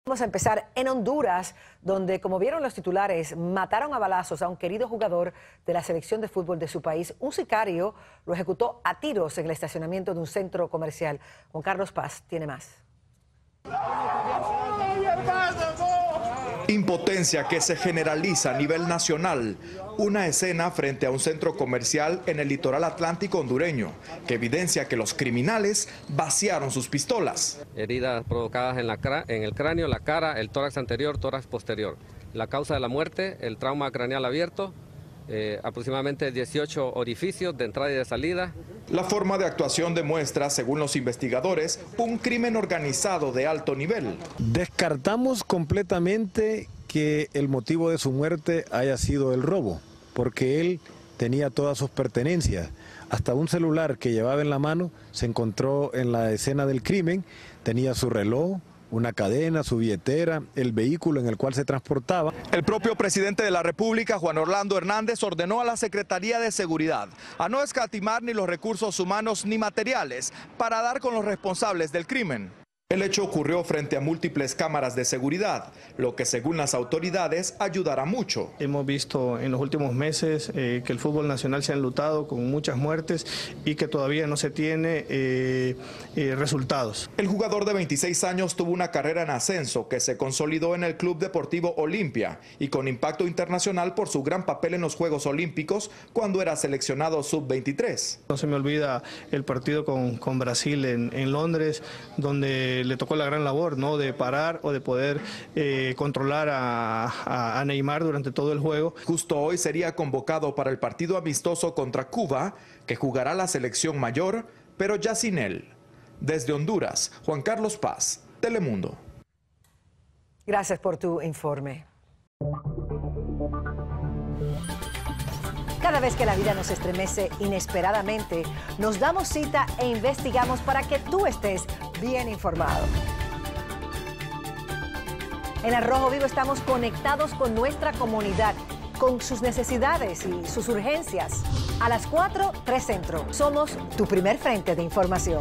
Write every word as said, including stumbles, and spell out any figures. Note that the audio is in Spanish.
Vamos a empezar en Honduras, donde, como vieron los titulares, mataron a balazos a un querido jugador de la selección de fútbol de su país. Un sicario lo ejecutó a tiros en el estacionamiento de un centro comercial. Juan Carlos Paz tiene más. Impotencia que se generaliza a nivel nacional. Una escena frente a un centro comercial en el litoral atlántico hondureño que evidencia que los criminales vaciaron sus pistolas. Heridas provocadas en, la, en el cráneo, la cara, el tórax anterior, tórax posterior. La causa de la muerte, el trauma craneal abierto, eh, aproximadamente dieciocho orificios de entrada y de salida. La forma de actuación demuestra, según los investigadores, un crimen organizado de alto nivel. Descartamos completamente que el motivo de su muerte haya sido el robo, porque él tenía todas sus pertenencias. Hasta un celular que llevaba en la mano se encontró en la escena del crimen, tenía su reloj, una cadena, su billetera, el vehículo en el cual se transportaba. El propio presidente de la República, Juan Orlando Hernández, ordenó a la Secretaría de Seguridad a no escatimar ni los recursos humanos ni materiales para dar con los responsables del crimen. El hecho ocurrió frente a múltiples cámaras de seguridad, lo que según las autoridades ayudará mucho. Hemos visto en los últimos meses eh, que el fútbol nacional se ha enlutado con muchas muertes y que todavía no se tiene eh, eh, resultados. El jugador de veintiséis años tuvo una carrera en ascenso que se consolidó en el Club Deportivo Olimpia y con impacto internacional por su gran papel en los Juegos Olímpicos cuando era seleccionado sub veintitrés. No se me olvida el partido con, con Brasil en, en Londres, donde le tocó la gran labor, ¿no?, de parar o de poder eh, controlar a, a, a Neymar durante todo el juego. Justo hoy sería convocado para el partido amistoso contra Cuba, que jugará la selección mayor, pero ya sin él. Desde Honduras, Juan Carlos Paz, Telemundo. Gracias por tu informe. Cada vez que la vida nos estremece inesperadamente, nos damos cita e investigamos para que tú estés bien informado. En Al Rojo Vivo estamos conectados con nuestra comunidad, con sus necesidades y sus urgencias. A las cuatro, tres Centro. Somos tu primer frente de información.